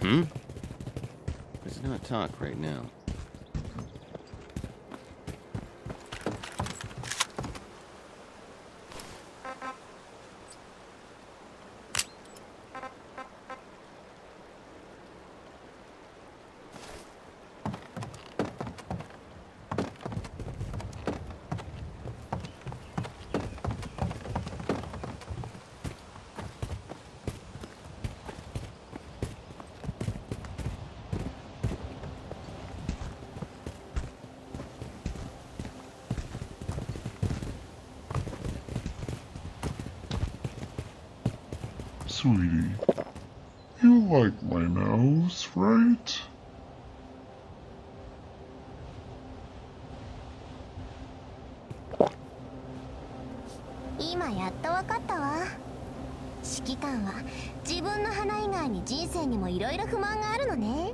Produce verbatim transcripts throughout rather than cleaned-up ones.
Hmm? Let's not talk right now. Sweetie, you like my nose, right? 今やっとわかったわ。指揮官は自分の花以外に人生にもいろいろ不満があるのね。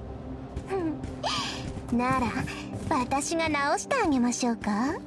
なら私が直してあげましょうか。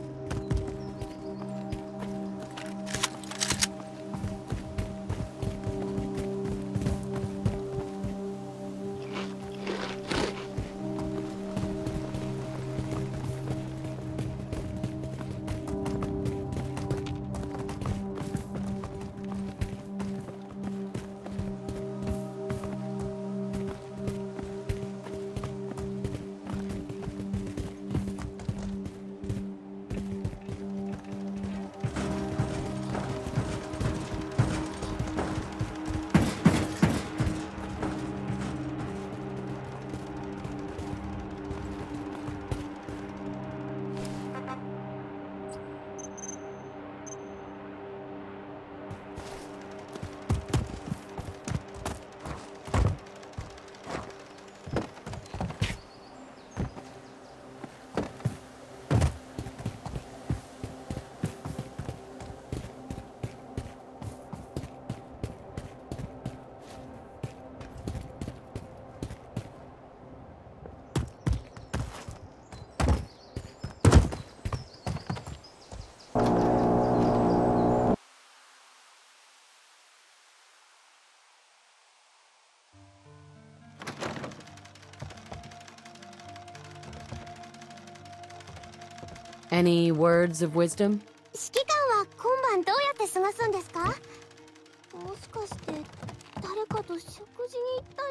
Any words of wisdom? 指揮官は今晩どうやって過ごすんですか？もしかして誰かと食事に行った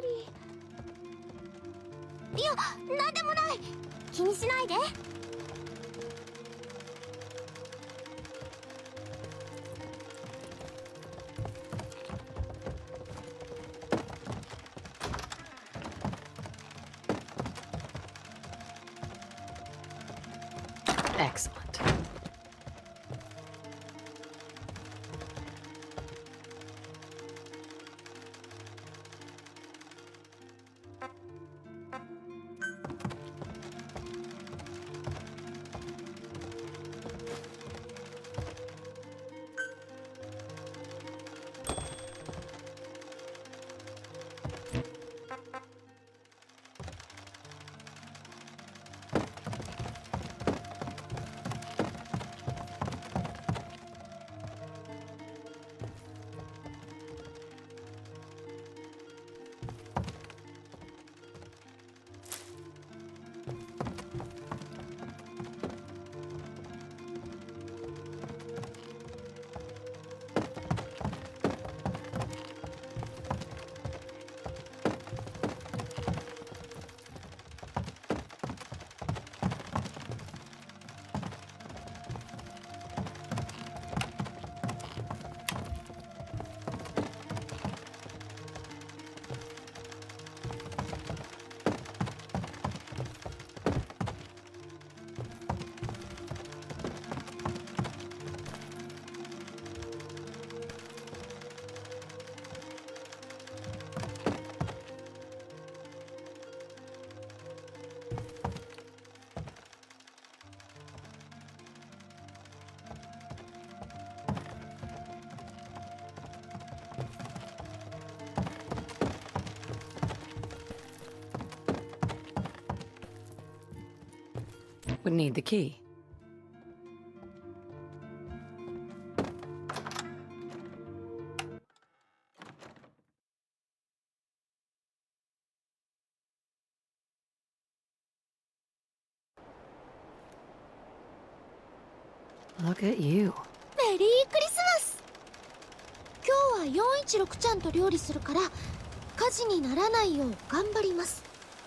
り。いや、なんでもない。気にしないで。 Excellent. Would need the key. Look at you. メリークリスマス。今日はよんいちろくちゃんと料理するから火事にならないよう頑張ります。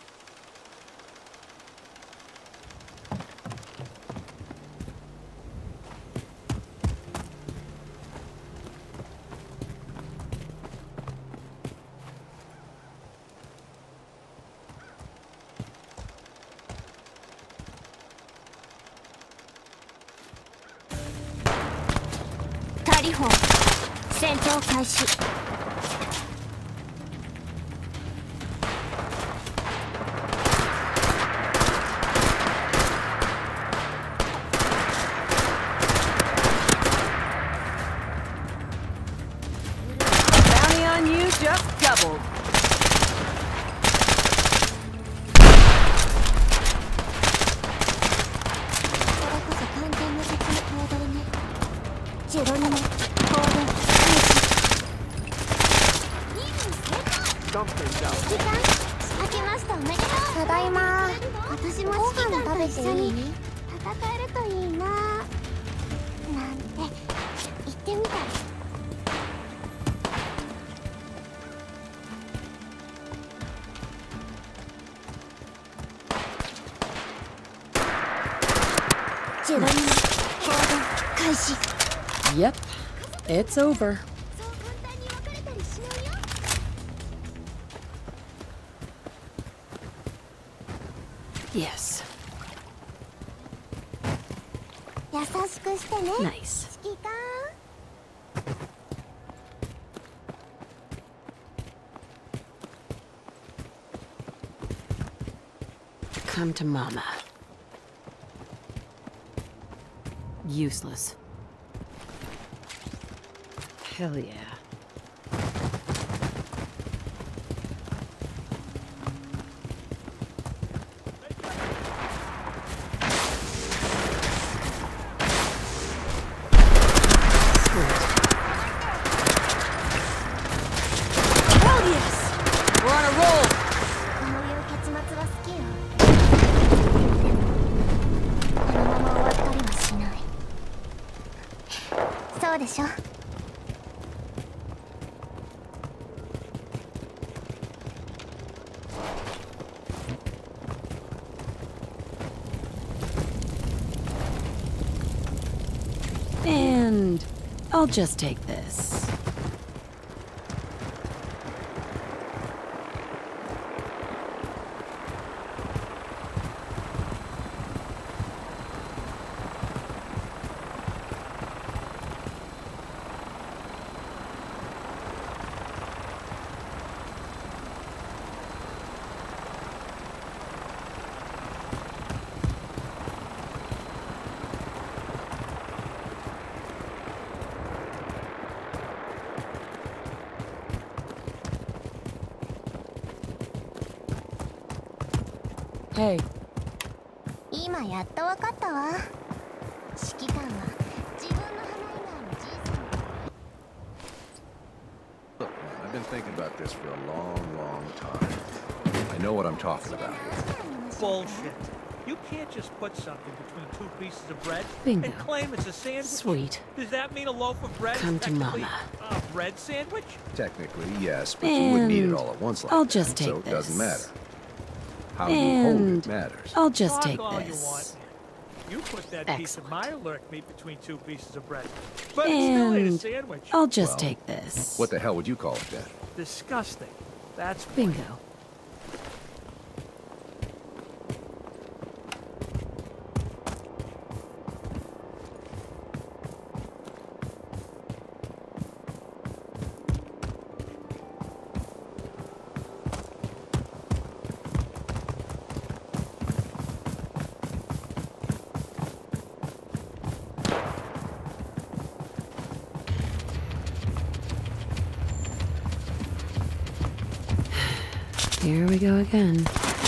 タリフォン、戦闘開始。 Bounty on you just doubled. これこそ完全無敵の行動ね。ジェロニモ、行動開始。任務成功。時間明けましておめでとう。ただいま。私も指揮官と一緒に戦えるといいななんて言ってみたい。ジェロニモ、行動開始。 Yep, it's over. そう簡単に別れたりしないよ。 Yes. 優しくしてね。 Nice. 指揮官。 Come to mama. Useless. Hell yeah. Hell yes! We're on a roll! こういう結末は好きよ。このまま終わったりはしない。そうでしょ。 And I'll just take this. Hey. 今やっと分かったわ。指揮官は自分の花以外の人生の Look, man, I've been thinking about this for a long, long time. I know what I'm talking about here. Bullshit. You can't just put something between two pieces of bread Bingo. and claim it's a sandwich. Sweet. Does that mean a loaf of bread Come is to technically mama. a bread sandwich? Technically, yes, but you wouldn't eat it And all at once like I'll that, just take so it doesn't this. matter. How you hold And it matters. I'll just Talk take all you this. want. You put that piece of my Excellent. lurk meat between two pieces of bread. But it still ain't a And sandwich. I'll just Well, take this. What the hell would you call it then? Disgusting. That's Bingo. Here we go again.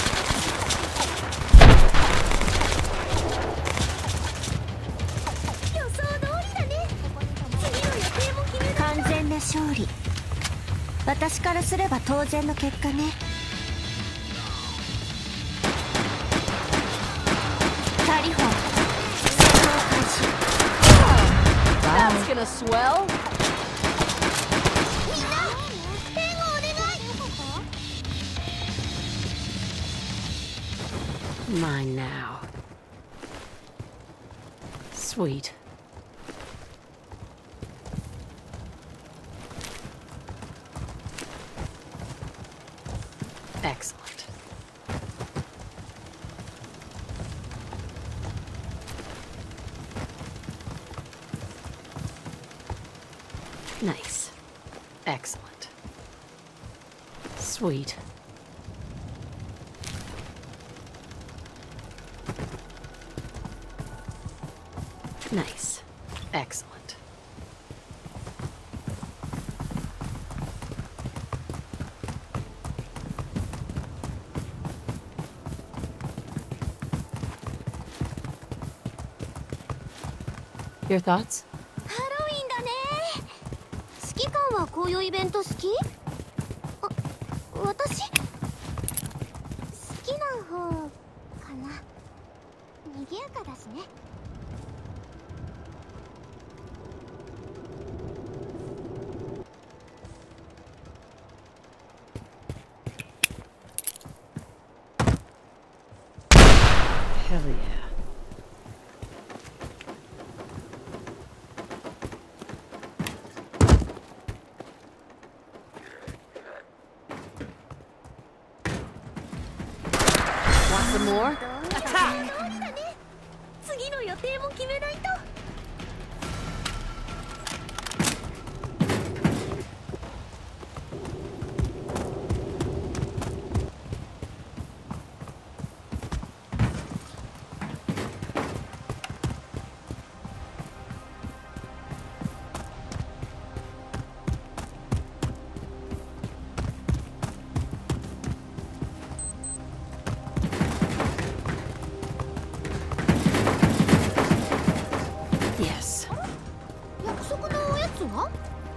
予想通りだね。次の予定も決めた。完全な勝利。私からすれば当然の結果ね。タリフォン、戦闘開始。 looking a swell? Mine now. Sweet. Excellent. Nice. Excellent. Sweet. Nice. Excellent. Your thoughts? ハロウィンだね。指揮官はこういうイベント好き？あ、私？好きな方かな。賑やかだしね。 Hell yeah. Want some more? Attack! 次の予定も決めないと。 Yes. 約束のおやつは？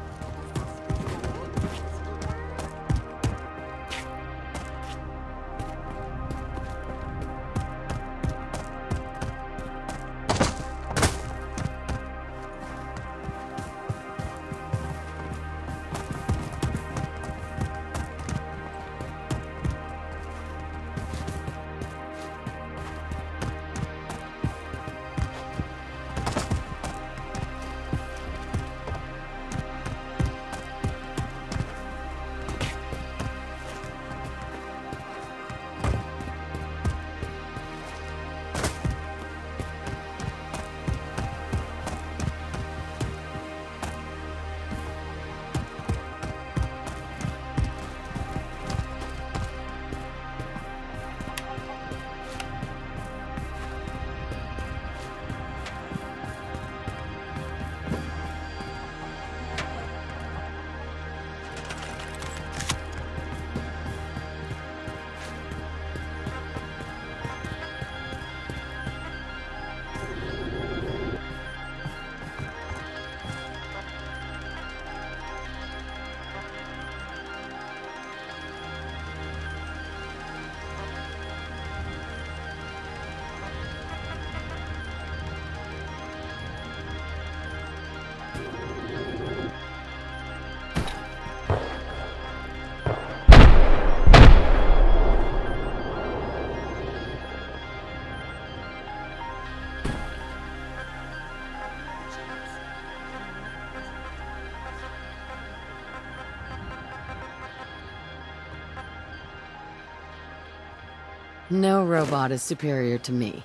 No robot is superior to me.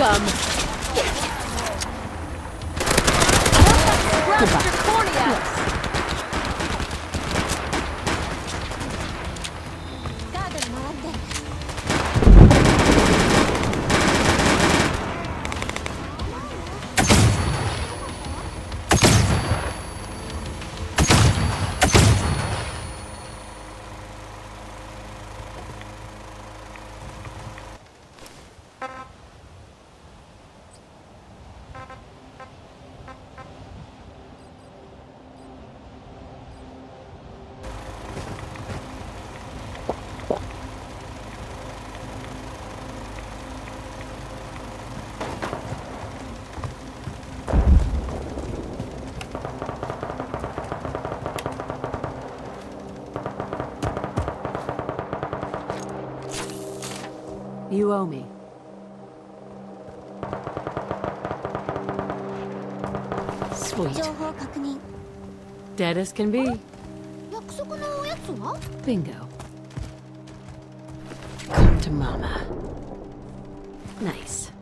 bum. Run your corny ass. ガードに回って You owe me. Sweet. 情報確認 Dead as can be. 約束のおやつは Bingo. Come to mama. Nice.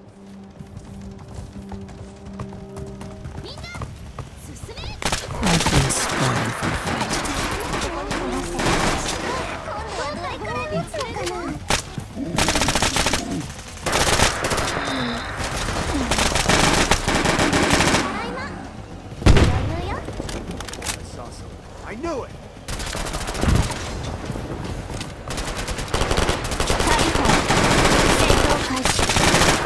みんな進め I've been scorned for fight. 今度はいくらで釣れるかな I knew it! 成功開始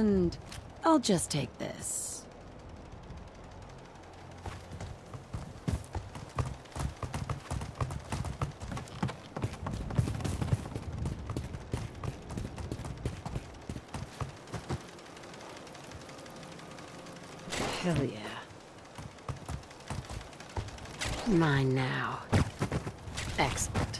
And I'll just take this. Hell yeah. Mine now. Excellent.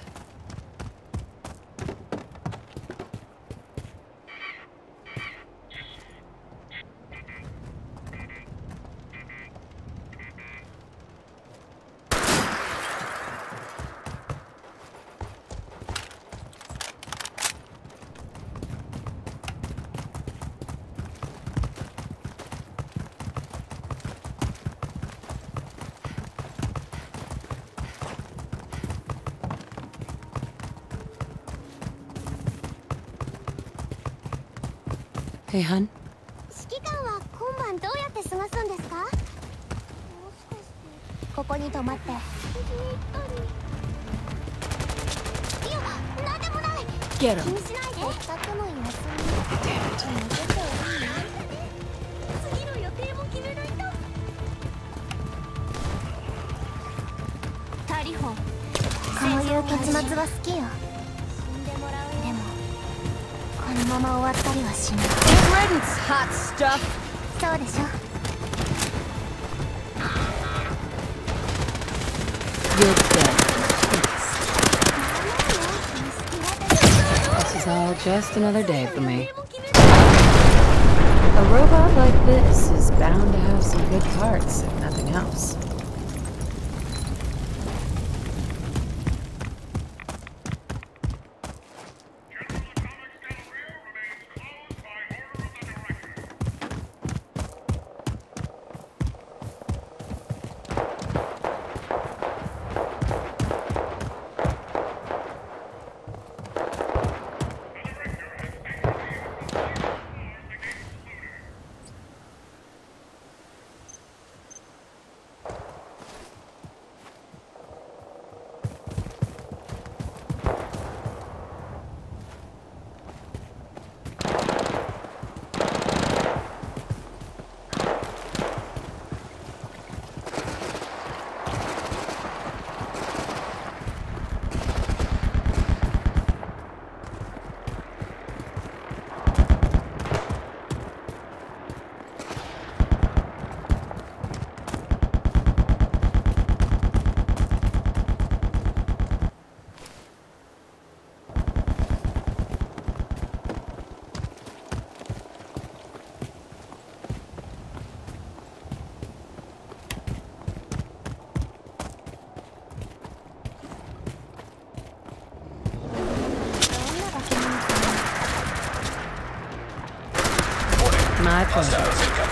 Hey, hun. 指揮官は今晩どうやって過ごすんですか？もしかしてここに泊まって。いや、なんでもない。気 Get に him. しないで。せっかくの休み。次の予定も決めないと。タリホン、こういう結末は好きよ。でもこのまま終わったりはしない。 Good riddance, hot stuff. そうでしょ。 You're dead. This is all just another day for me. A robot like this is bound to have some good parts, if nothing else. My pleasure.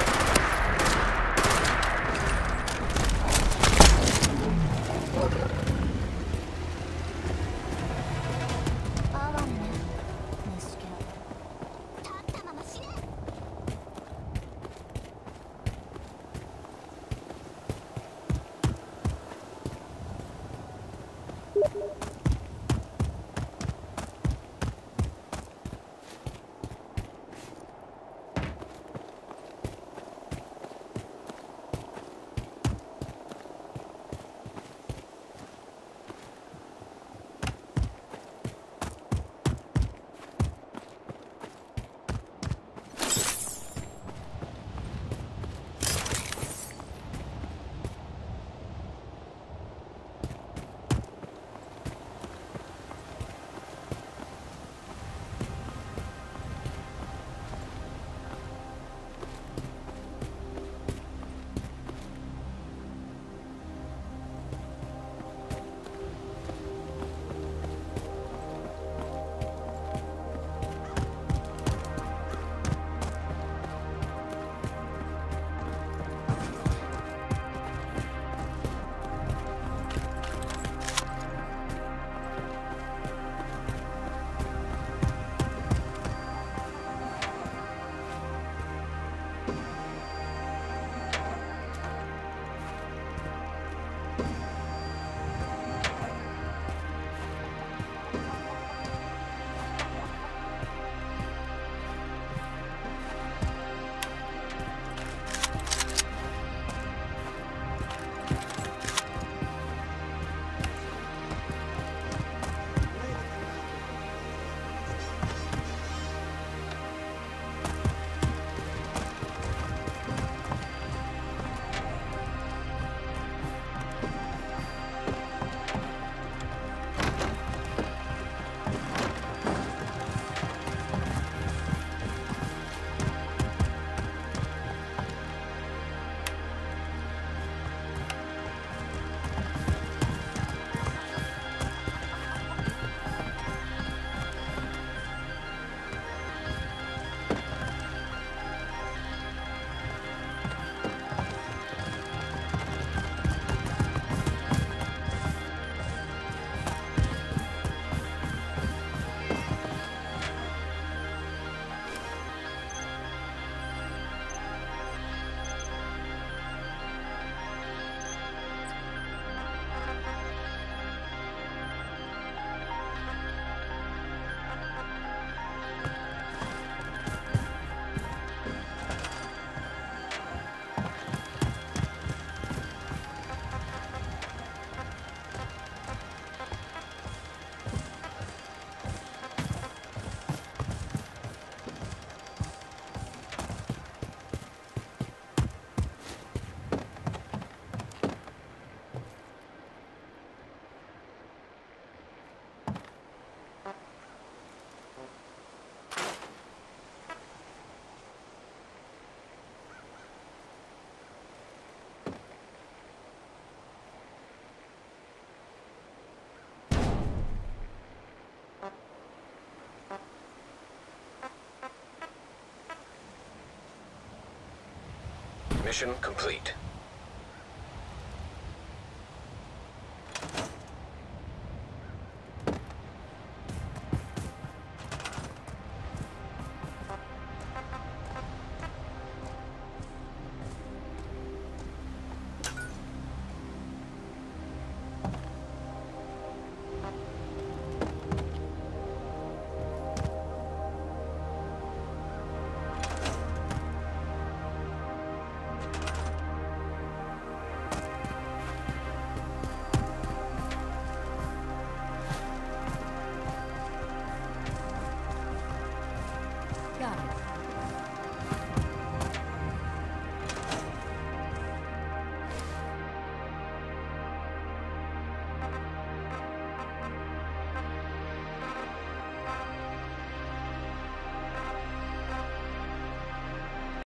Mission complete.